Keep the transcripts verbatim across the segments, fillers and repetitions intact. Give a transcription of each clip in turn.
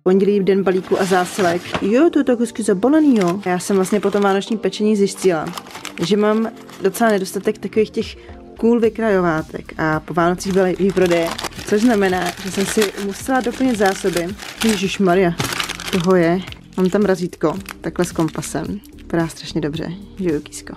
Pondělí den balíku a zásilek. Jo, to je tak hezky zabalený, jo. Já jsem vlastně po tom vánočním pečení zjistila, že mám docela nedostatek takových těch cool vykrajovátek a po Vánocích byly výprodeje, což znamená, že jsem si musela doplnit zásoby. Ježišmarja, toho je. Mám tam razítko, takhle s kompasem. Vypadá strašně dobře, že jo, kýsko.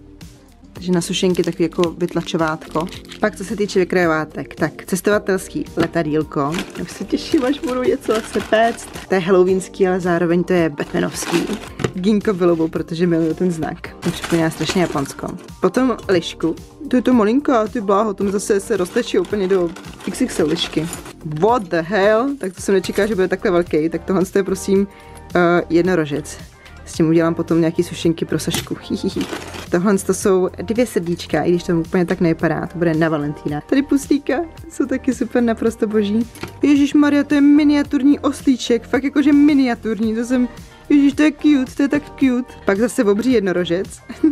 Takže na sušenky takový jako vytlačovátko. Pak co se týče vykrajovátek, tak cestovatelský letadýlko. Já se těším, až budu něco se péct. To je halloweenský, ale zároveň to je batmanovský. Ginkgo bilobu, protože miluju ten znak. To připomíná strašně Japonsko. Potom lišku. To je to malinká, ty bláho, tomu zase se roztečí úplně do iks iks el lišky. What the hell? Tak to jsem nečekala, že bude takhle velký. Tak tohle je prosím uh, jednorožec. S tím udělám potom nějaký sušenky pro Sašku. Tohle to jsou dvě srdíčka, i když to úplně tak nevypadá, to bude na Valentína. Tady puslíka jsou taky super, naprosto boží. Ježišmarja, to je miniaturní oslíček, fakt jakože miniaturní, to jsem, ježiš, to je cute, to je tak cute. Pak zase obří jednorožec.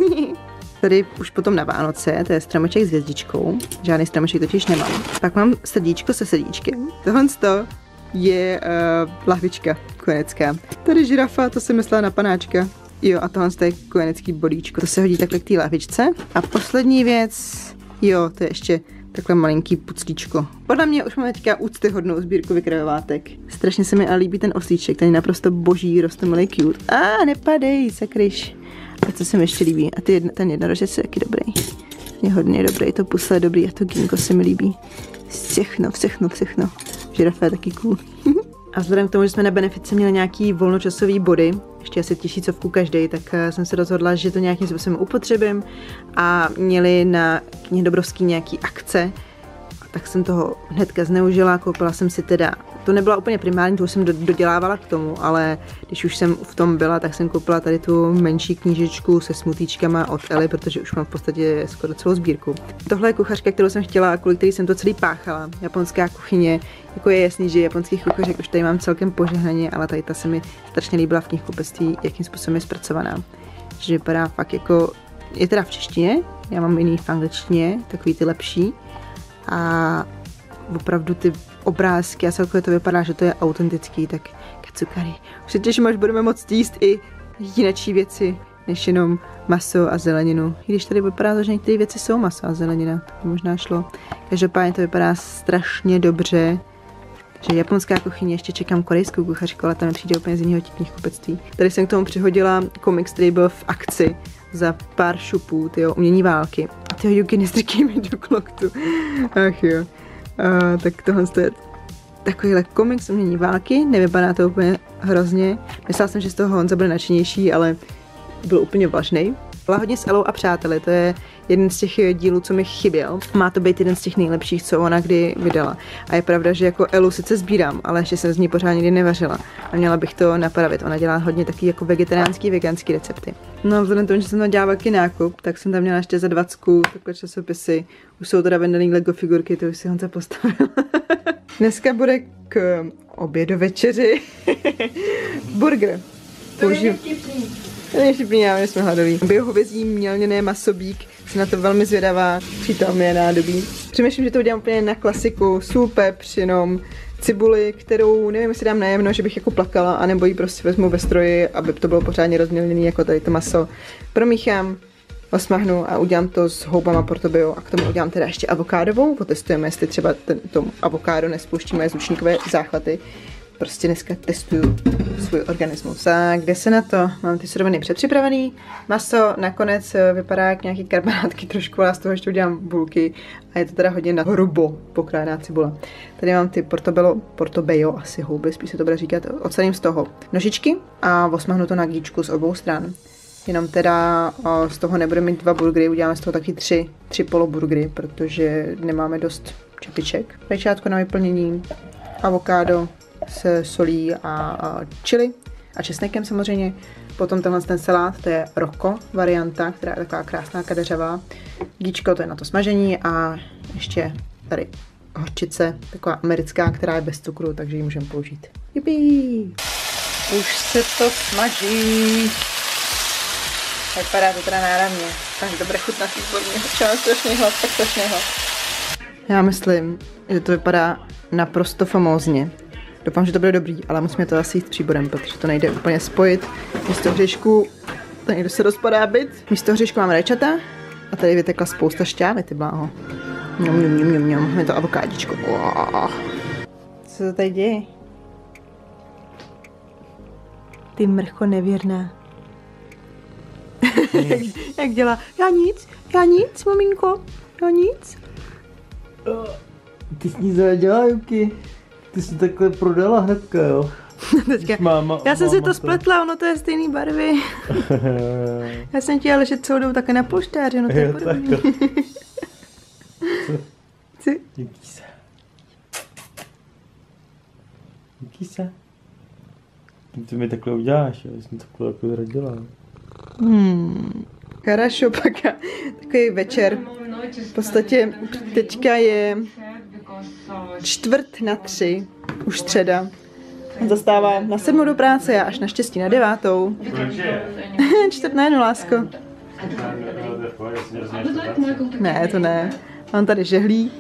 Tady už potom na Vánoce, to je stromeček s hvězdičkou, žádný stromeček totiž nemám. Pak mám srdíčko se srdíčkem. Tohle to je uh, lahvička kojenecká. Tady žirafa, to jsem myslela na panáčka. Jo, a tohle je kojenecký bodíčko. To se hodí takhle k té lahvičce. A poslední věc, jo, to je ještě takhle malinký puclíčko. Podle mě už máme teďka úctyhodnou sbírku vykrajovátek. Strašně se mi ale líbí ten oslíček, ten je naprosto boží, rostomilý cute. A ah, nepadej, sakryš. A co se mi ještě líbí? A ty jedna, ten jednorožec je taky dobrý. Je hodně dobrý, to pusle je dobrý a to ginkgo se mi líbí. Všechno, všechno, všechno. Žirafa je taky cool. A vzhledem k tomu, že jsme na Benefice měli nějaký volnočasový body, ještě asi tisícovku každý, tak jsem se rozhodla, že to nějakým způsobem upotřebím a měli na knihy Dobrovský nějaký akce, tak jsem toho hnedka zneužila, koupila jsem si teda, to nebyla úplně primární, to už jsem dodělávala k tomu, ale když už jsem v tom byla, tak jsem koupila tady tu menší knížečku se smutíčkama od Eli, protože už mám v podstatě skoro celou sbírku. Tohle je kuchařka, kterou jsem chtěla a kvůli který jsem to celý páchala. Japonská kuchyně, jako je jasný, že japonských kuchařek už tady mám celkem požehnaně, ale tady ta se mi strašně líbila v knihkupectví, jakým způsobem je zpracovaná. Že vypadá fakt jako, je teda v češtině, já mám jiný v angličtině, takový ty lepší. A opravdu ty obrázky a celkově to vypadá, že to je autentický, tak kacukari. Už se těším, až budeme moct jíst i jinačí věci, než jenom maso a zeleninu. I když tady vypadá, že některé věci jsou maso a zelenina, to by možná šlo. Každopádně to vypadá strašně dobře. Takže japonská kuchyně, ještě čekám korejskou kuchařku, ale tam přijde úplně z jiného knihkupectví. Tady jsem k tomu přihodila komiks, který byl v akci za pár šupů, tyjo, Umění války. A tyjo, Yuki, nestrkej mi do kloktu. Ach jo. A, tak tohle je takovýhle komiks Umění války, nevypadá to úplně hrozně. Myslela jsem, že z toho Honza bude nadšenější, ale byl úplně vlažnej. Byla hodně s Elou a přáteli, to je jeden z těch dílů, co mi chyběl. Má to být jeden z těch nejlepších, co ona kdy vydala. A je pravda, že jako Elu sice sbírám, ale ještě jsem z ní pořád nikdy nevařila. A měla bych to napravit. Ona dělá hodně taky jako vegetariánský, veganský recepty. No a vzhledem k tomu, že jsem tam dělala velký nákup, tak jsem tam měla ještě za dvacku takové časopisy. Už jsou teda vendený Lego figurky, to už si Honza postavil. Dneska bude k obědu večeři burger. Použiju. To je vtipný, já jsme hladoví. Biohovězí mělněné masobík, jsem na to velmi zvědavá, přítel mi je nádobí. Přemýšlím, že to udělám úplně na klasiku, sůl, pepř, jenom cibuli, kterou nevím, jestli dám najemno, že bych jako plakala, anebo ji prostě vezmu ve stroji, aby to bylo pořádně rozmělněné jako tady to maso. Promíchám, osmahnu a udělám to s houbama portobello a k tomu udělám teda ještě avokádovou. Potestujeme, jestli třeba ten, tom avokádo nespouští moje zvučníkové záchvaty. Prostě dneska testuju svůj organismus. A kde se na to? Mám ty suroviny předpřipravený. Maso nakonec vypadá jak nějaký karbonátky trošku, ale z toho ještě udělám bulky. A je to teda hodně na hrubo pokrájená cibula. Tady mám ty portobello, portobello, asi houby, spíš se to bude říkat. Odsadím z toho nožičky a osmahnu to na gíčku z obou stran. Jenom teda o, z toho nebudeme mít dva burgery, uděláme z toho taky tři, tři poloburgery, protože nemáme dost čepiček. Rajčátko na vyplnění, avokádo s solí a, a chili a česnekem samozřejmě. Potom tenhle ten salát, to je rocco varianta, která je taková krásná kadeřavá. Gíčko, to je na to smažení a ještě tady hořčice, taková americká, která je bez cukru, takže ji můžeme použít. Jipí! Už se to smaží. Vypadá to teda náramně. Takže to bude chutnat výborně. Třeba strašný hlad, tak strašný hlad. Já myslím, že to vypadá naprosto famózně. Doufám, že to bude dobrý, ale musíme to asi jít s příborem, protože to nejde úplně spojit. Místo hřišku, to někdo se rozpadá byt. Místo hřišku máme rajčata a tady vytekla spousta šťávy, ty bláho. Mňam, mňam, mňam, mňam, máme to avokádičko. Oh. Co to tady děje? Ty mrcho nevěrná. Jak dělá? Já nic, já nic, maminko, já nic. Ty jsi nic nedělá, Juki. Ty jsi takhle prodala hnedka, jo? Teďka, máma, já jsem máma si to spletla, ono to je stejný barvy. Já jsem chtěla ležet celou dobu také na polštáři, no to je podobný. Co? Juki se. Juki se. Ty mi takhle uděláš, já jsem takhle jako zradila. Hmm. Хорошо, пока. Takový večer. V podstatě teďka je čtvrt na tři, už středa. Zastává na sedmou do práce a až naštěstí na devátou. Čtvrt na jednu, lásko. Ne, to ne. On tady žehlí.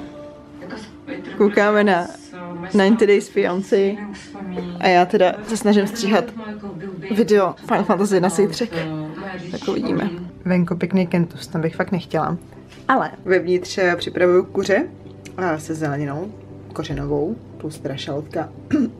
Koukáme na ninety Days Fiancé a já teda se snažím stříhat video Final Fantasy na sejtřek. Tak uvidíme. Venku pěkný kentus, tam bych fakt nechtěla. Ale vevnitř připravuju kuře se zeleninou, kořenovou, plus teda šalotka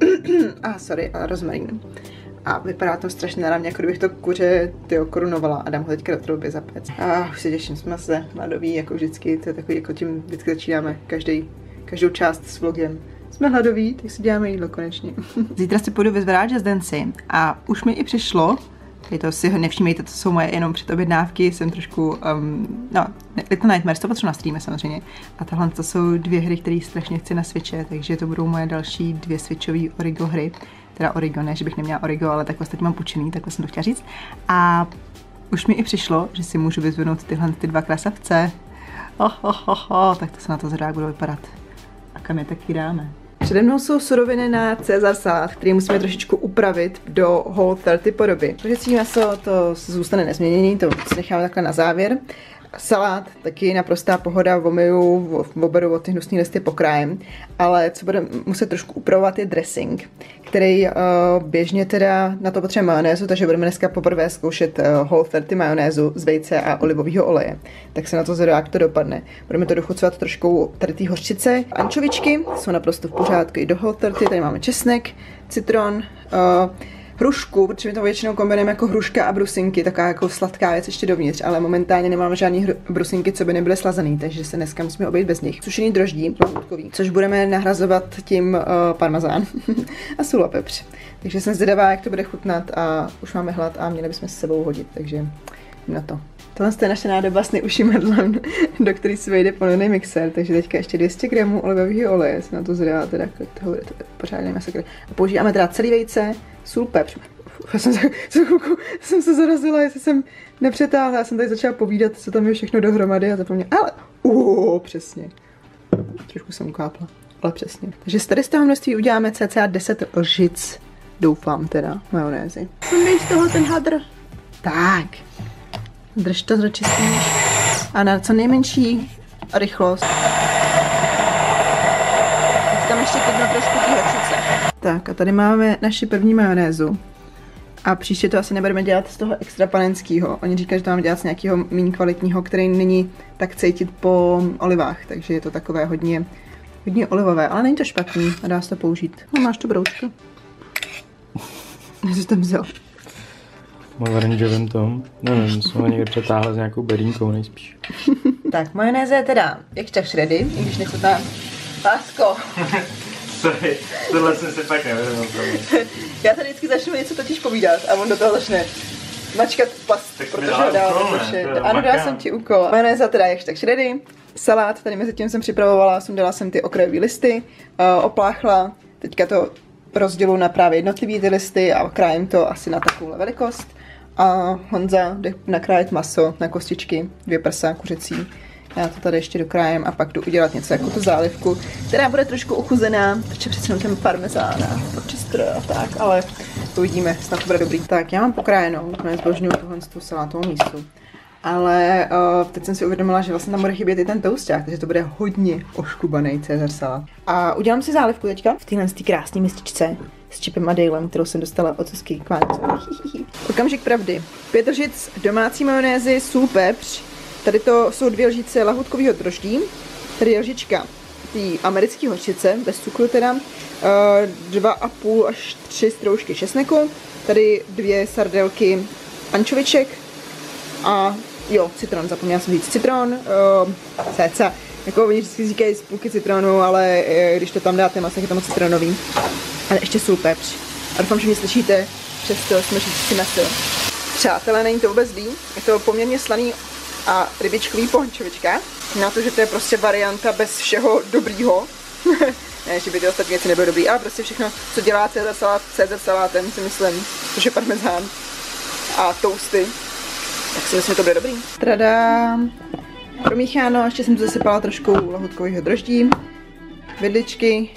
a sorry, a rozmarín. A vypadá to strašně náramně, jako kdybych to kuře tyjo, korunovala a dám ho teďka do trouby zapéct. A už se těším, jsme se hladový, jako vždycky, to je takový, jako tím vždycky začínáme každý, každou část s vlogem. Jsme hladoví, tak si děláme jídlo konečně. Zítra si půjdu vyzvedat Just Dance a už mi i přišlo, je to si ho nevšímejte, to jsou moje jenom předobědnávky, jsem trošku, um, no, Little Nightmares, to potřebuji na streame samozřejmě. A tahle to jsou dvě hry, které strašně chci na Switche, takže to budou moje další dvě switchové Origo hry. Teda Origo, ne, že bych neměla Origo, ale takhle teď mám půjčený, takhle jsem to chtěla říct. A už mi i přišlo, že si můžu vyzvednout tyhle ty dva krasavce. Oh, oh, oh, oh, tak to se na to zrovna budou vypadat. A kam je taky dáme? Přede mnou jsou suroviny na Caesar salát, který musíme trošičku upravit do Whole třicet podoby. Hovězí maso to zůstane nezměněný, to si necháme takhle na závěr. Salát, taky naprostá pohoda, omiju, oberu od ty hnusný listy pokrájem, ale co bude muset trošku upravovat je dressing, který uh, běžně teda na to potřebuje majonézu, takže budeme dneska poprvé zkoušet uh, Whole třicet majonézu z vejce a olivového oleje. Tak se na to zvedá, jak to dopadne. Budeme to dochucovat trošku tady té hořčice. Ančovičky jsou naprosto v pořádku i do Whole třicet, tady máme česnek, citron, uh, hrušku, protože my to většinou kombinujeme jako hruška a brusinky, taková jako sladká věc ještě dovnitř, ale momentálně nemáme žádný brusinky, co by nebyly slazený, takže se dneska musíme obejít bez nich. Sušený droždí, lahůdkový, což budeme nahrazovat tím uh, parmazán a sůl a pepř. Takže jsem zvědavá, jak to bude chutnat a už máme hlad a měli bychom se sebou hodit, takže na to. Tohle je naše nádoba s nejužším jedlem, do který se vejde plný mixer, takže teďka ještě dvě stě gramů olivového oleje, se na to zvědavá, teda toho bude to pořádný masakr. A používáme teda celý vejce, sůl, pepř. Já jsem se, jsem se zarazila, jestli jsem nepřetáhla, já jsem tady začala povídat, co tam je všechno dohromady a zapomněla, ale uuu, přesně. Trošku jsem ukápla, ale přesně. Takže z tady z toho množství uděláme cca deset lžic, doufám teda, majonézy. Sundej z toho ten hadr. Tak. Drž to, začistíš. A na co nejmenší rychlost. Tam ještě kydno trošku té hořčice. Tak a tady máme naši první majonézu. A příště to asi nebudeme dělat z toho extra panenského. Oni říkají, že to máme dělat z nějakého méně kvalitního, který není tak cítit po olivách. Takže je to takové hodně, hodně olivové. Ale není to špatný a dá se to použít. No máš to broučko. Co jsi tam vzal? V oranžovém tom. Nevím, jsem ho někde přetáhla s nějakou berínkou nejspíš. Tak, majonéze je teda jak tak shreddy, i když nechutná. Lásko. Sorry, tohle jsem se fakt nevěděl. Já tady vždycky začnu něco totiž povídat a on do toho začne mačkat plast, tak protože ho dál zaše. Ano, dala jsem ti úkol. Majonéza teda jak tak shreddy. Salát, tady mezi tím jsem připravovala, jsem dala jsem ty okrajové listy, uh, opláchla, teďka to rozdělu na právě jednotlivý ty listy a okrájím to asi na takovou velikost. A Honza jde nakrájet maso na kostičky, dvě prsa kuřecí. Já to tady ještě dokrájem a pak jdu udělat něco jako tu zálivku, která bude trošku ochuzená, protože přece jenom ten parmezán a počistr a tak, ale uvidíme, snad to bude dobrý. Tak já mám pokrájenou, dnes zbožňuju tuhle tu salátovou mísu. Ale uh, teď jsem si uvědomila, že vlastně tam bude chybět i ten tousták, takže to bude hodně oškubaný Caesar salát. A udělám si zálivku teďka v téhle krásné mističce s Chipem a Dalem, kterou jsem dostala od Zuzky k Vánocu. Okamžik pravdy. Pět lžic domácí majonézy, sůl, pepř. Tady to jsou dvě lžice lahůdkového droždí. Tady je lžička té americké hořčice, bez cukru teda. Uh, dva a půl až tři stroužky česneku. Tady dvě sardelky ančoviček. A jo, citron, zapomněla jsem říct. Citron, uh, cca. Jako oni vždycky říkají z půlky citronu, ale uh, když to tam dáte moc, tak je to moc citronový. Ale ještě sůl, pepř. A doufám, že mě slyšíte, přesto smršící meso. Přátelé, není to vůbec zlý. Je to poměrně slaný a rybičkový po ančovičkách. Na to, že to je prostě varianta bez všeho dobrýho. Ne, že by ty ostatní věci nebyly dobrý, ale prostě všechno, co dělá Caesar salát, Caesar salátem, si myslím, což je parmezán a toasty, tak si myslím, že to bude dobrý. Tada! Promícháno, ještě jsem to zasypala trošku lahůdkového droždí, vidličky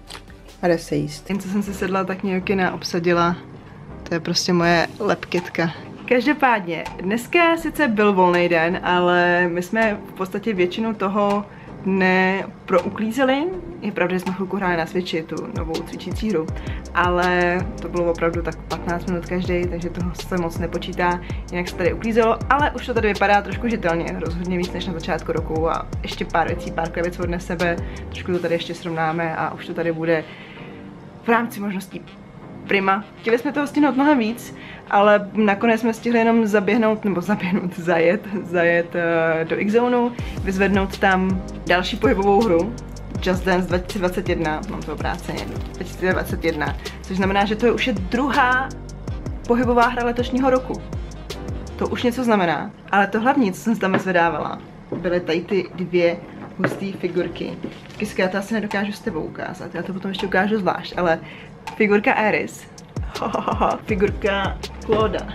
a jde se jíst. Jen co jsem se sedla, tak mě Jokina obsadila, to je prostě moje lepkitka. Každopádně, dneska sice byl volný den, ale my jsme v podstatě většinu toho dne prouklízeli. Je pravda, že jsme chvilku hráli na Switchi, tu novou cvičící hru, ale to bylo opravdu tak patnáct minut každý, takže toho se moc nepočítá, jinak se tady uklízelo, ale už to tady vypadá trošku žitelně, rozhodně víc než na začátku roku a ještě pár věcí, pár krabic odnes sebe, trošku to tady ještě srovnáme a už to tady bude v rámci možností prima. Chtěli jsme toho stihnout mnohem víc, ale nakonec jsme stihli jenom zaběhnout, nebo zaběhnout, zajet, zajet uh, do X-Zonu, vyzvednout tam další pohybovou hru, Just Dance dva tisíce dvacet jedna, mám to obráceně, dva tisíce dvacet jedna, což znamená, že to je už je druhá pohybová hra letošního roku. To už něco znamená, ale to hlavní, co jsem tam zvedávala, byly tady ty dvě husté figurky. Vždycky já to asi nedokážu s tebou ukázat, já to potom ještě ukážu zvlášť, ale figurka Aeris, figurka Clauda,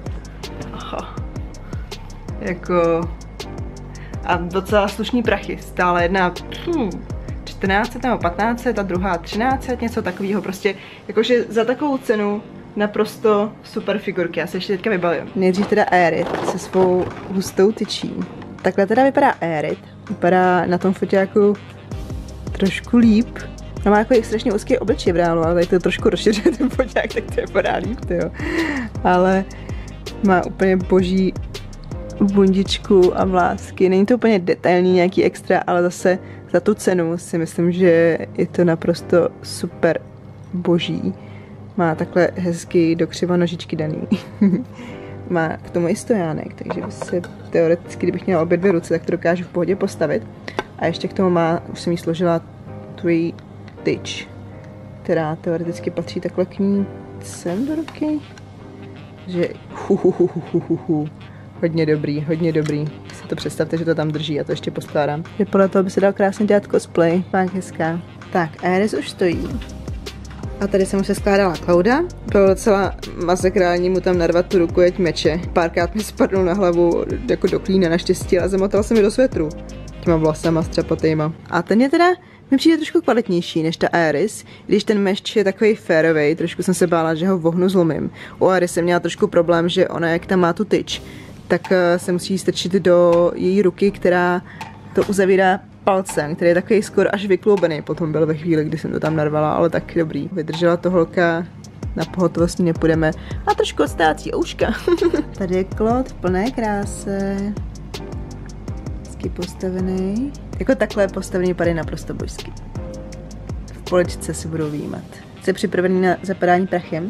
jako a docela slušný prachy, stále jedna hm, čtrnáct nebo patnáct, ta druhá třináct, něco takového, prostě jakože za takovou cenu naprosto super figurky, já se ještě teďka vybavím. Nejdřív teda Aerit se svou hustou tyčí. Takhle teda vypadá Aerit, vypadá na tom foťáku trošku líp. No má jako strašně úzký obličej v reálu, ale tady to trošku rozšiřuje ten foťák, tak to vypadá líp, tyjo. Ale má úplně boží bundičku a vlásky. Není to úplně detailní nějaký extra, ale zase za tu cenu si myslím, že je to naprosto super boží. Má takhle hezky do křiva nožičky daný. Má k tomu i stojánek, takže se teoreticky, kdybych měla obě dvě ruce, tak to dokážu v pohodě postavit. A ještě k tomu má, už jsem jí složila tvůj tyč, která teoreticky patří takhle k ní sem do ruky. Že hu, hu, hu, hu, hu, hu. Hodně dobrý, hodně dobrý. Si to představte, že to tam drží, já to ještě poskládám. Že podle toho by se dal krásně dělat cosplay, fakt hezká. Tak, Aeris už stojí. A tady jsem už se skládala Clauda. Bylo docela masakrální mu tam narvat tu ruku, jeď meče. Párkrát mi spadnul na hlavu jako do klína naštěstí, ale zamotal se mi do svetru. Těma vlasama střapatejma. A ten je teda, mi přijde trošku kvalitnější než ta Aeris, když ten meč je takový férovej, trošku jsem se bála, že ho vohnu zlomím. U Aeris jsem měla trošku problém, že ona jak tam má tu tyč, tak se musí strčit do její ruky, která to uzavírá palcem, který je takový skoro až vykloubený potom byl ve chvíli, kdy jsem to tam narvala, ale tak dobrý. Vydržela to holka, na pohotovost nepůjdeme. A trošku odstávací ouška. Tady je Claude v plné kráse. Hezky postavený. Jako takhle postavený pady naprosto božský. V poličce si budou výjímat. Jste připravený na zapadání prachem?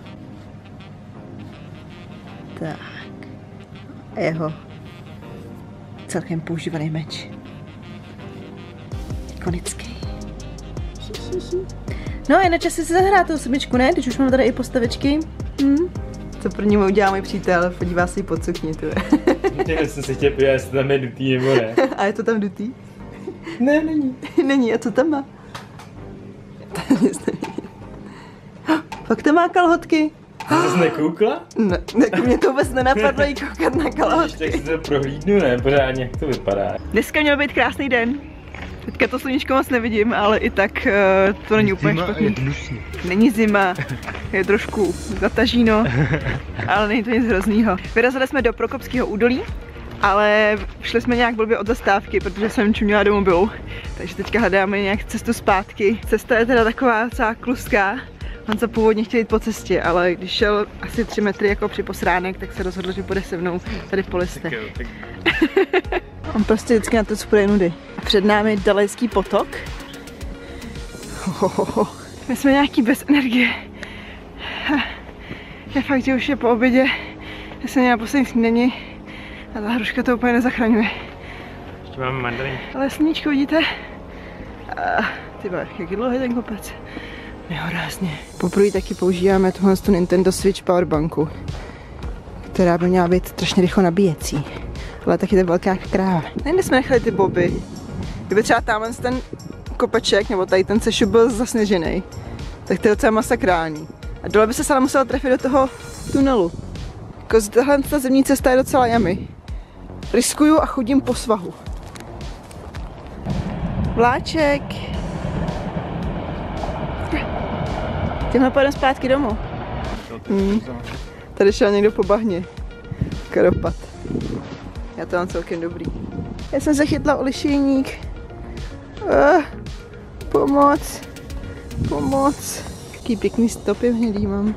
Tak. A jeho celkem používaný meč. Ikonický. No a je na čase si zahrát tu osmičku, ne? Když už mám tady i postavičky. Hm? Co pro ní udělá můj přítel? Podívá se jí pod sukni, tu. Já jsem se chtěl podívat, jestli tam je dutý nebo ne. A je to tam dutý? Ne, není. Není, a co tam má? Fakt to má kalhotky. Jsi zase nekoukla? Ne, tak mě to vůbec nenapadlo jí koukat na kalhotky. Tak si to prohlídnu, ne? Pořádně, jak to vypadá. Dneska měl být krásný den. Teďka to sluníčko moc nevidím, ale i tak uh, to není úplně špatný. Není zima, je trošku zatažíno, ale není to nic hroznýho. Vyrazili jsme do Prokopského údolí ale šli jsme nějak blbě od zastávky, protože jsem čuměla do mobilu. Takže teďka hledáme nějak cestu zpátky. Cesta je teda taková celá kluská. On se původně chtěl jít po cestě, ale když šel asi tři metry jako při posránek, tak se rozhodl, že půjde se mnou tady po listech. On prostě vždycky na to spruje nudy. Před námi Dalajský potok. Hohoho. My jsme nějaký bez energie. Je fakt, že už je po obědě. Já jsem měla poslední snídani a ta hruška to úplně nezachraňuje. Ještě máme mandarin. Ale sluníčko, vidíte? Tyba, jak je dlouhý ten kopec. Nehorázně. Poprvé taky používáme tuhle Nintendo Switch Powerbanku, která by měla být strašně rychle nabíjecí. Ale taky to je velká kráva. Nejde jsme nechali ty boby. Kdyby třeba tamhle ten kopeček, nebo tady ten sešup byl zasněžený, tak to je docela masakrální. A dole by se ale musela trefit do toho tunelu. Jako tahle ta zemní cesta je docela jamy. Riskuju a chodím po svahu. Vláček. Tímhle pojedeme zpátky domů. Hmm. Tady šel někdo po bahně. Karopat. Já to mám celkem dobrý. Já jsem se chytla o lišejník. Uh, pomoc. Pomoc. Jaký pěkný stopy hnědý mám.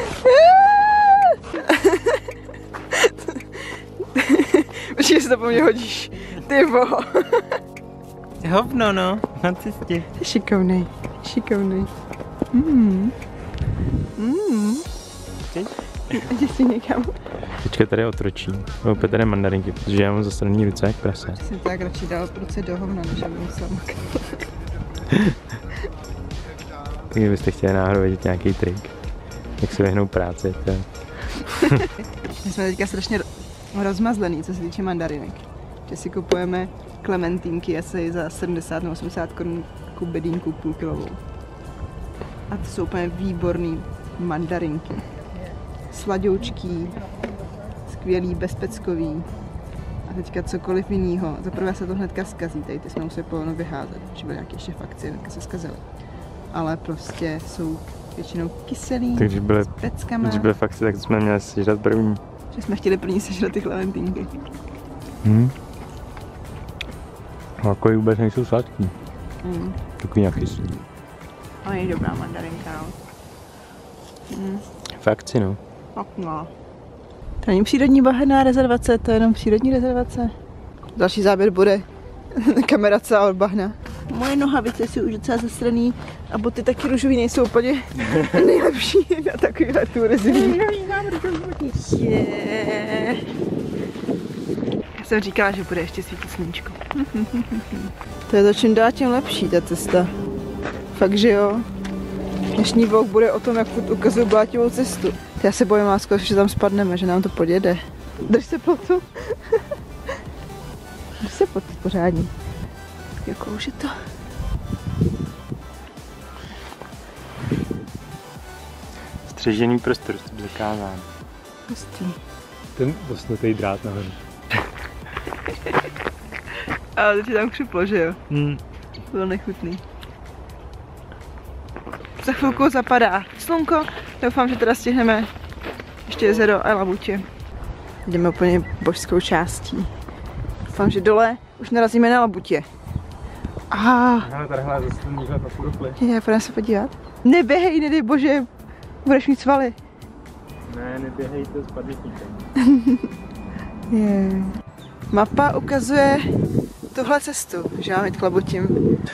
Počkej, že se to po mně hodíš. Ty boho. Hovno, no, na cestě. Jsi šikovnej, šikovnej. Mm. Mm. Jdi si někam. Teďka tady otročím. Opět tady mandarinky, protože já mám zastraný ruce jak prase. Jsem tak radši dal ruce do hovna, než aby musel makat. Kdybyste chtěli náhodou vědět nějaký trik, jak se vyhnou práci, to je. My jsme teďka strašně rozmazlený, co se týče mandarinek. Že si kupujeme klementínky asi za sedmdesát nebo osmdesát korun ku bedínku půl kilovou. A to jsou úplně výborný mandarinky. Sladoučký, skvělý, bezpeckový. A teďka cokoliv jinýho. Zaprvé se to hnedka zkazí, tady ty jsme museli polovno vyházet, že byly nějaké ještě fakcie, hnedka se zkazily. Ale prostě jsou většinou kyselý, takže byly, s peckama. když byly fakcie, tak jsme měli sežrat první. Že jsme chtěli první sežrat ty klementínky. Hmm. Takový vůbec nejsou sladký. Mm. Takový nějaký slý. Ale je dobrá mandarinka, no. Mm. Fakci, no. No. To není přírodní bahenná rezervace, to je jenom přírodní rezervace. Další záběr bude kamera celá od bahna. Moje nohavice jsou už docela zasraný a boty taky růžový nejsou úplně nejlepší na takovýhle turisty. Yeah. Já jsem říkala, že bude ještě svítit sluníčko. To je za čím dál tím lepší ta cesta. Fakt, že jo. Dnešní vlog bude o tom, jak furt ukazuju blátivou cestu. Já se bojím, lásko, že tam spadneme, že nám to podjede. Drž se plotu. Drž se plotu pořádně. Jako už je to. Střežený prostor, to byl zakázán. Hustý. Ten dosnutý drát nahoru. Ale teď je tam křuplo, že jo? Hmm. Bylo nechutný. Za chvilku zapadá slunko, doufám, že teda stihneme ještě jezero a Labutě. Jdeme úplně božskou částí. Doufám, že dole už narazíme na Labutě. Ah. Hele, tadyhle zase ten výhled na Purupli. Je, pojďme se podívat. Neběhej, nedej bože, budeš mít svaly. Ne, neběhej, to spadneš nikam. Yeah. Mapa ukazuje tuhle cestu, že mám jít k Labutím.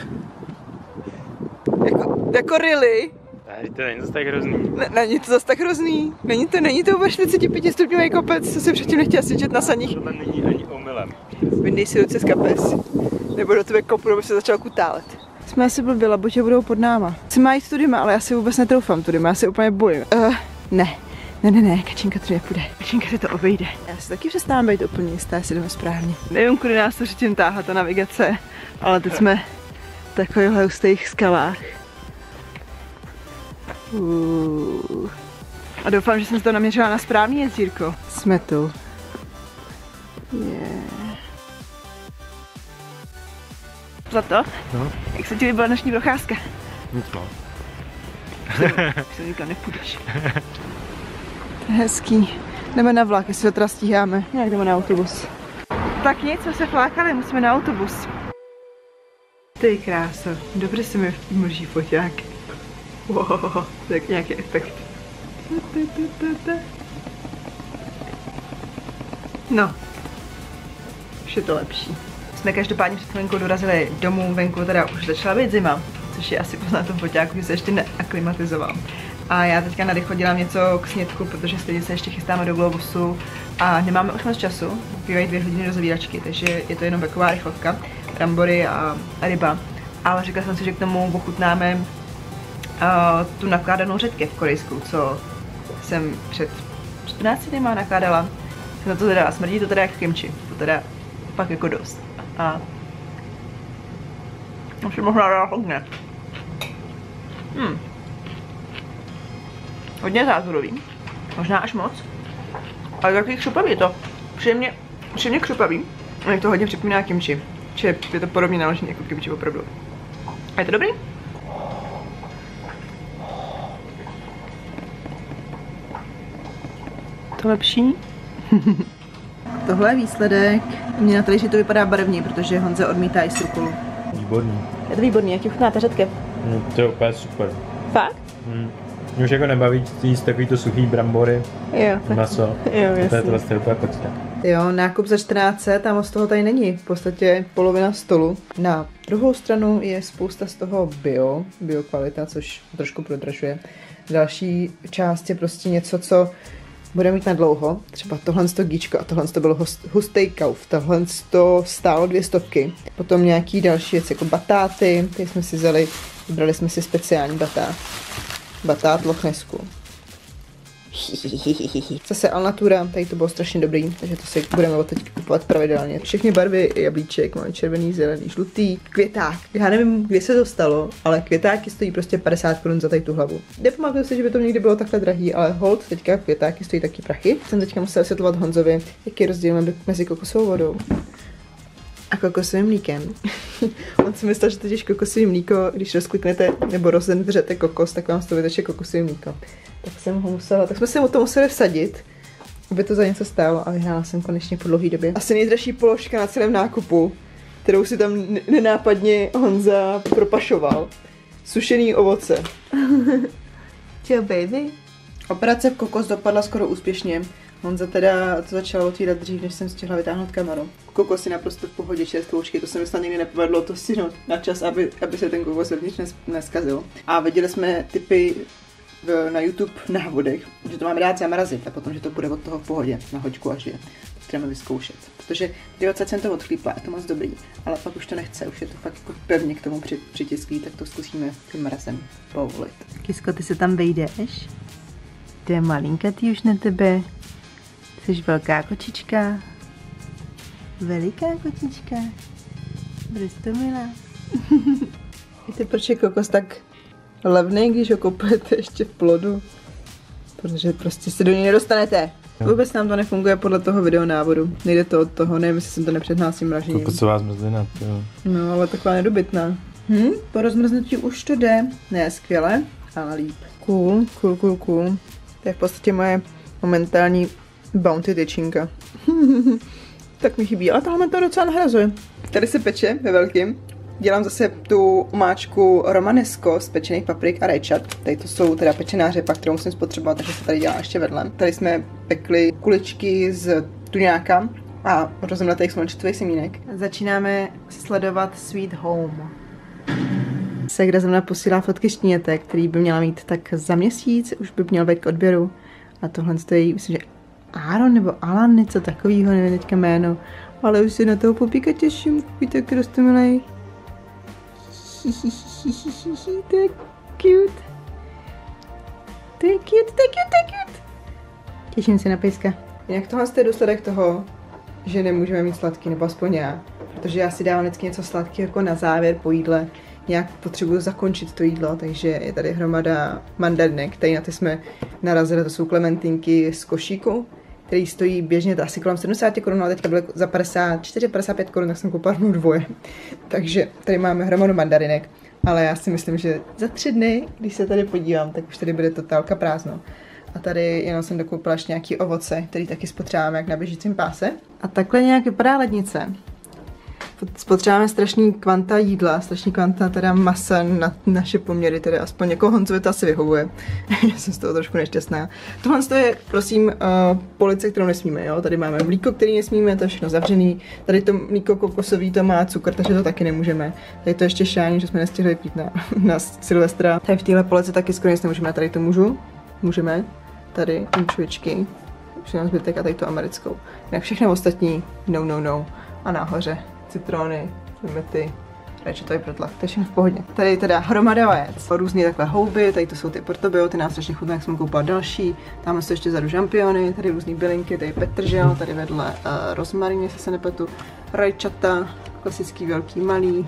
Jako, jako really? Ne, to není zase tak hrozný. Ne, není to zase tak hrozný. Není to, není to vůbec čtyřicet pět stupňový kopec, co si předtím nechtěla svědčit na saních. Tohle není ani omylem. Vyndej si ruce z kapes. Nebo do tebe kopnu, aby se začal kutálet. Jsme asi blbě, Labutě budou pod náma. Chci má jít tudyma, ale já si vůbec netroufám tudyma, já si úplně bojím. Uh, ne. Ne, ne, ne, Kačinka tu nepůjde. Kačinka se to obejde. Já si taky přestávám být úplně jistá, jestli jdeme správně. Nevím, kudy nás to předtím táhla ta navigace, ale teď jsme v takových hustých skalách. Uh. A doufám, že jsem se to naměřila na správný jezírko. Jsme tu. Yeah. Zlato? No. Jak se ti líbila dnešní procházka? Nic moc. Už se nikam nepůjdeš. To je hezký. Jdeme na vlak, jestli to teda stíháme. Nějak jdeme na autobus. Tak nic, jsme se flákali, musíme na autobus. Ty krása, dobře se mi mlží foťák. Wow, tak nějaký efekt. No, už je to lepší. Jsme každopádně před chvilinkou dorazili domů, venku teda už začala být zima, což je asi poznat tom foťáku, že se ještě neaklimatizoval. A já teďka na rychlo dělám něco k snědku, protože stejně se ještě chystáme do Globusu a nemáme už moc času, bývají dvě hodiny do zavíračky, takže je to jenom taková rychlotka, brambory a, a ryba. Ale řekla jsem si, že k tomu ochutnáme uh, tu nakládanou řetkev korejskou, co jsem před čtrnácti dny nakládala. Na to teda smrdí to teda jak kimchi, to teda pak jako dost. A už je možná dát hodně. Hmm. Hodně zázorový, možná až moc, ale takový křupavý je to. Příjemně, příjemně křupavý, a je to hodně připomíná kimchi, či je to podobně naložený jako kimchi opravdu. A je to dobrý? To lepší? Tohle je výsledek. Mně na talíři to vypadá barevně, protože Honza odmítá i z rukolu. Výborný. Je to výborný, jak ti chutná ta řetkev? No, to je úplně super. Fakt? Hmm. Mě už jako nebaví jíst takovýto suchý brambory, jo, maso. Jo, jasně. To je to vlastně úplně pocta. Jo, nákup za čtrnáct set, tam z toho tady není. V podstatě polovina stolu. Na druhou stranu je spousta z toho bio, bio kvalita, což trošku prodražuje. Další část je prostě něco, co bude mít na dlouho. Třeba tohle sto gíčko a tohle to bylo hustý kauf. Tohle to stálo dvě stovky. Potom nějaký další věci jako batáty, ty jsme si vzali, vybrali jsme si speciální batát. Batát Lochnesku. Zase Alnatura, tady to bylo strašně dobrý, takže to si budeme teď kupovat pravidelně. Všechny barvy jablíček, máme červený, zelený, žlutý, květák. Já nevím, kdy se to stalo, ale květáky stojí prostě padesát korun za tady tu hlavu. Nepamatuju si, že by to někdy bylo takhle drahý, ale hold, teďka květáky stojí taky prachy. Jsem teďka musela vysvětlovat Honzovi, jaký je rozdíl mezi kokosovou vodou a kokosovým mlíkem. On si myslel, že totiž kokosový mlíko, když rozkliknete nebo rozendřete kokos, tak vám z toho vyteče kokosový mlíko. Tak jsem ho musela, tak jsme si o to museli vsadit, aby to za něco stálo a vyhrála jsem konečně po dlouhé době. Asi nejdražší položka na celém nákupu, kterou si tam nenápadně Honza propašoval. Sušený ovoce. Čau baby. Operace v kokos dopadla skoro úspěšně. Honza teda to začal otvírat dřív, než jsem stihla vytáhnout kameru. Kokos je naprosto v pohodě, čerstvoučky, to se mi snad nikdy nepovedlo to stihnout na čas, aby, aby se ten kokos vevnitř neskazil. A viděli jsme typy v, na YouTube návodech, že to máme dát zamrazit a potom, že to bude od toho v pohodě, na hoďku až je. Chceme vyzkoušet, protože dvacet jsem to odchlípla, je to moc dobrý, ale pak už to nechce, už je to fakt jako pevně k tomu přitisklý, tak to zkusíme tím mrazem povolit. Kisko, ty se tam vejdeš? Ty je malinkatý už na tebe. Jsi velká kočička. Veliká kočička. Brustomilá. Víte, proč je kokos tak levný, když ho kupujete ještě v plodu? Protože prostě se do něj nedostanete. Vůbec nám to nefunguje podle toho videonávodu. Nejde to od toho, nevím, jestli jsem to nepředhlásím mražením. Kokosová zmrzlina, jo. No, ale taková nedobytná. Hm, po rozmrznutí už to jde. Ne, skvěle, ale líp. Cool, cool, cool, cool. To je v podstatě moje momentální bounty tyčinka. Tak mi chybí, ale tohle to docela nahrazuje. Tady se peče ve velkým. Dělám zase tu omáčku romanesco z pečených paprik a rajčat. Tady to jsou teda pečená řepa, kterou musím spotřebovat, takže se tady dělá ještě vedle. Tady jsme pekli kuličky z tuňáka a rozmletých smolčitových semínek. Začínáme sledovat Sweet Home. Segra ze mnou posílá fotky štínětek, který by měla mít tak za měsíc, už by měl být k odběru. A tohle stojí, myslím, že Aaron nebo Alan, něco takového, nevím teďka jméno. Ale už se na toho popíka těším, víte, jak rostomilej. To je cute. To je cute, to je cute, to je cute. Těším se na pejska. Jinak tohle je důsledek toho, že nemůžeme mít sladký, nebo aspoň já. Protože já si dávám vždycky něco sladkého jako na závěr po jídle. Nějak potřebuju zakončit to jídlo, takže je tady hromada mandarinek. Tady na ty jsme narazili, to jsou klementinky z košíku, který stojí běžně asi kolem sedmdesát korun, ale teďka byly za padesát čtyři padesát pět korun, tak jsem koupila dvoje. Takže tady máme hromadu mandarinek, ale já si myslím, že za tři dny, když se tady podívám, tak už tady bude totálka prázdno. A tady jenom jsem dokoupila ještě nějaký ovoce, který taky spotřebujeme jak na běžícím páse. A takhle nějak vypadá lednice. Spotřebujeme strašný kvanta jídla, strašný kvanta teda masa na naše poměry, tedy aspoň jako Honzovi to asi vyhovuje. Já jsem z toho trošku nešťastná. Tohle je, prosím, uh, police, kterou nesmíme, jo. Tady máme mlíko, který nesmíme, to je všechno zavřený. Tady to mlíko kokosový, to má cukr, takže to taky nemůžeme. Tady to ještě šání, že jsme nestihli pít na, na Silvestra. Tady v téhle polici taky skoro nic nemůžeme, tady to můžu. Můžeme. Tady ančovičky, všechno zbytek a tady tu americkou. Jinak všechno ostatní, no, no, no. A nahoře citrony, limety, rajčatový protlak, to je všechno v pohodě. Tady teda hromada vajec, různý takhle houby, tady to jsou ty portobello, ty nás strašně chutná, jak jsem koupila další. Tam jsou ještě zadu žampiony, tady různý bylinky, tady petržel, tady vedle uh, rozmarín, jestli se nepletu, rajčata, klasický velký malý.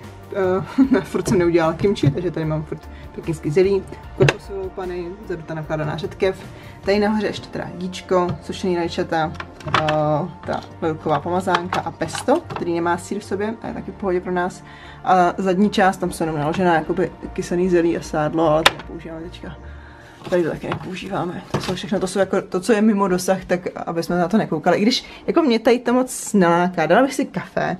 Uh, furt jsem neudělala kimchi, takže tady mám furt pekingský zelí, kokosovou pany, zadu ta nakládaná řetkev. Tady nahoře ještě teda jíčko, sušený rajčata, uh, ta velková pomazánka a pesto, který nemá sýr v sobě a je taky v pohodě pro nás. A zadní část, tam jsou jenom naložená jakoby kysaný zelí a sádlo, ale to nepoužíváme teďka. Tady to taky nepoužíváme. To jsou všechno, to jsou jako to, co je mimo dosah, tak aby jsme na to nekoukali. I když jako mě tady to moc neláká, dala bych si kafe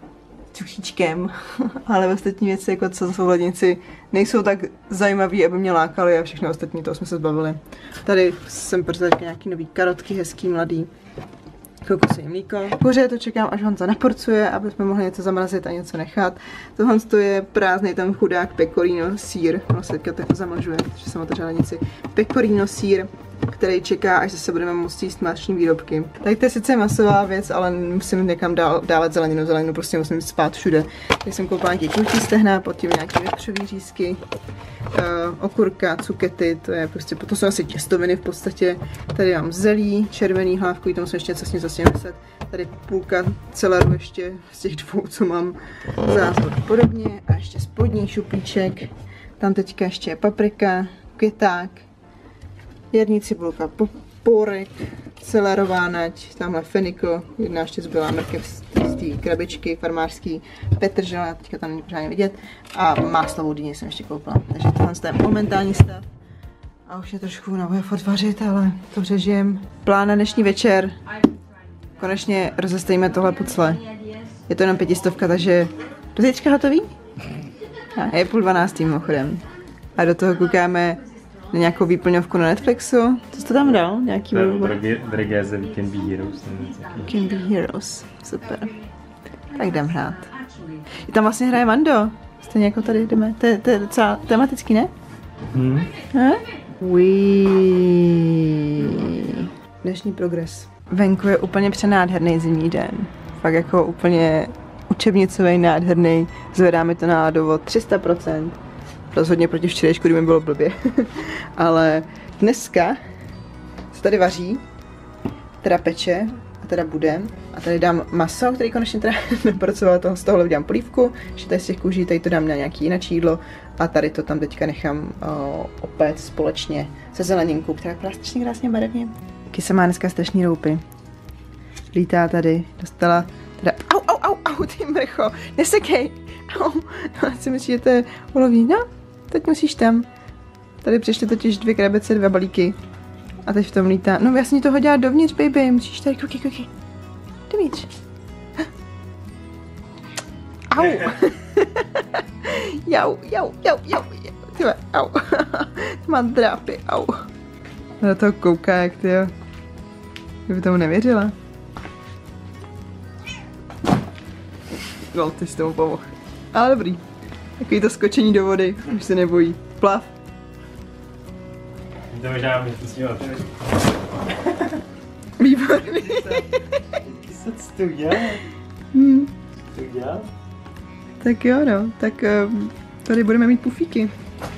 s ušíčkem, ale ostatní věci, jako co jsou v lednici, nejsou tak zajímavý, aby mě lákaly a všechno ostatní, toho jsme se zbavili. Tady jsem prostě nějaký nový karotky, hezký, mladý, kokosové mlíko. Pořád to čekám, až Honza naporcuje, aby jsme mohli něco zamrazit a něco nechat. Tohle to je prázdný tam chudák pecorino sír, no se teďka tak zamlžuje, protože jsem otevřela lednici. Pecorino sír, který čeká, až zase budeme moct jíst másční výrobky. Tak to je sice masová věc, ale musím někam dál, dávat zeleninu, zeleninu prostě musím spát všude. Tady jsem koupila nějaký kuchý stehna, pod tím nějaký vepřový řízky, uh, okurka, cukety, to je prostě, to jsou asi těstoviny v podstatě. Tady mám zelí, červený hlávkový, tomu jsem ještě něco s ním zase myslet. Tady půlka celeru ještě z těch dvou, co mám zásob podobně. A ještě spodní šuplíček, tam teďka ještě je paprika, květák, jarní cibulka, porek, celerová nať, tamhle fenikl, jedna ještě zbylá mrkev z té krabičky farmářský, petržel, teďka tam není pořádně vidět, a máslovou dýni jsem ještě koupila. Takže tohle je momentální stav. A už je trošku unavuje furt vařit, ale to přežijem. Plán na dnešní večer. Konečně rozestavíme tohle pucle. Je to jenom pětistovka, takže do zítřka hotový? A je půl dvanáctý mimochodem. A do toho koukáme na nějakou výplňovku na Netflixu. Co jsi to tam dal? Nějaký Drageze Weekend Be Heroes. Weekend Be Heroes. Super. Tak jdem hrát. I tam vlastně hraje Mando. Stejně jako tady jdeme. To je, to je docela tematický, ne? Hmm. Dnešní progres. Venku je úplně přenádherný zimní den. Fakt jako úplně učebnicový, nádherný. Zvedáme to náladu o tři sta procent. Rozhodně proti včerejšku, kdy mi bylo blbě. Ale dneska se tady vaří, teda peče a teda bude. A tady dám maso, který konečně teda nepracoval, toho, z tohohle udělám polívku. Ještě tady z těch kůží, tady to dám na nějaký jiné jídlo. A tady to tam teďka nechám o, opéct společně se zeleninkou, která je strašně krásně barevně. Kisa má dneska strašný roupy. Lítá tady, dostala teda, au, au, au, au, ty mrcho, nesekej, au, já si myslím, že to je oloví, no, teď musíš tam. Tady přišly totiž dvě krabice, dva balíky a teď v tom lítá, no jasně toho dělat dovnitř, baby, musíš tady, koukej, koukej, dovnitř. Au. jau, jau, jau, jau, tyhle, au, má drápy, au. Na toho kouká, jak ty jo. Kdyby tomu nevěřila. No, ty jsi tomu pomohl. Ale dobrý. Takový to skočení do vody, už se nebojí. Plav. To možná můžu snívat. Výborný. Co jsi to udělal? Hmm. Co udělal? Tak jo, no. Tak um, tady budeme mít pufíky.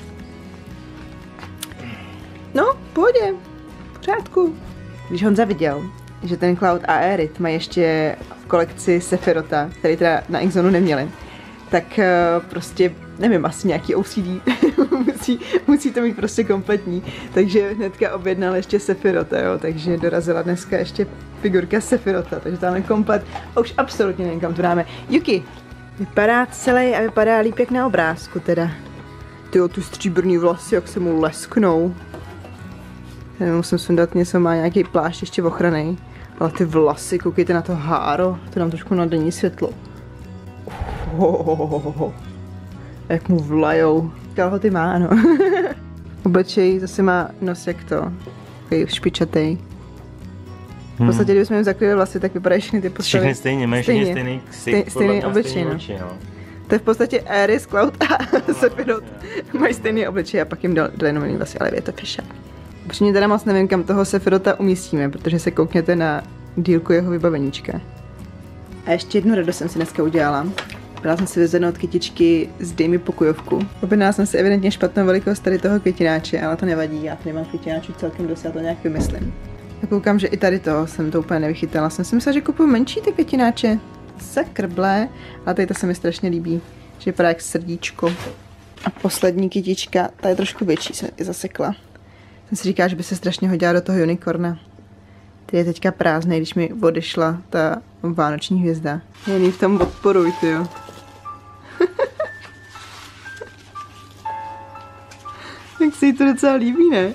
No, v pohodě. V pořádku. Když Honza viděl, že ten Cloud a Aerith mají ještě v kolekci Sephiroth, který teda na X-Zonu neměli, tak uh, prostě, nevím, asi nějaký O C D, musí, musí to mít prostě kompletní, takže hnedka objednal ještě Sephiroth, jo, takže dorazila dneska ještě figurka Sephiroth, takže tam je komplet a už absolutně nevím, kam to dáme. Yuki, vypadá celý a vypadá líp jak na obrázku teda. Tyjo, tu stříbrný vlasy, jak se mu lesknou. Tady musím sundat něco, má nějaký plášť ještě ochranný. Ale ty vlasy, koukejte na to háro, to nám trošku na denní světlo. Ohohohoho. Jak mu vlajou. Kalhoty má, ano. Obličej zase má nos jak to, takový špičatej. V podstatě, kdybychom jim zakryli vlasy, tak vypadají všechny ty postavy. Všechny stejně, mají stejně, stejný ksik, stejný obličej, no. no. To je v podstatě Aerys, Cloud a Sephiroth. Mají stejný obličej a pak jim dali jenom jiný vlasy, ale je to fešák. Upřímně teda moc nevím, kam toho Sephirotha umístíme, protože se koukněte na dílku jeho vybaveníčka. A ještě jednu radost jsem si dneska udělala. Byla jsem si vyzvednout od kytičky z Dej mi pokojovku. Objednala jsem si evidentně špatnou velikost tady toho květináče, ale to nevadí, já tady mám květináčů celkem dost, já to nějak vymyslím. A koukám, že i tady to jsem to úplně nevychytala. Jsem si myslela, že kupuju menší ty květináče. Sakrblé, ale tady to se mi strašně líbí, že vypadá jak srdíčko. A poslední kytička, ta je trošku větší, jsem ji zasekla. Jsem si říká, že by se strašně hodila do toho unicorna. Ty je teďka prázdnej, když mi odešla ta vánoční hvězda. Jen v tom podporuj, ty jo. Tak se jí to docela líbí, ne?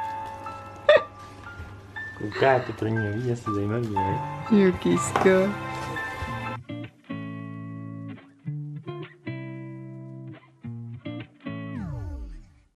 Kouká, to pro ní neví, asi zajímavý, ne? Jo, kýsko.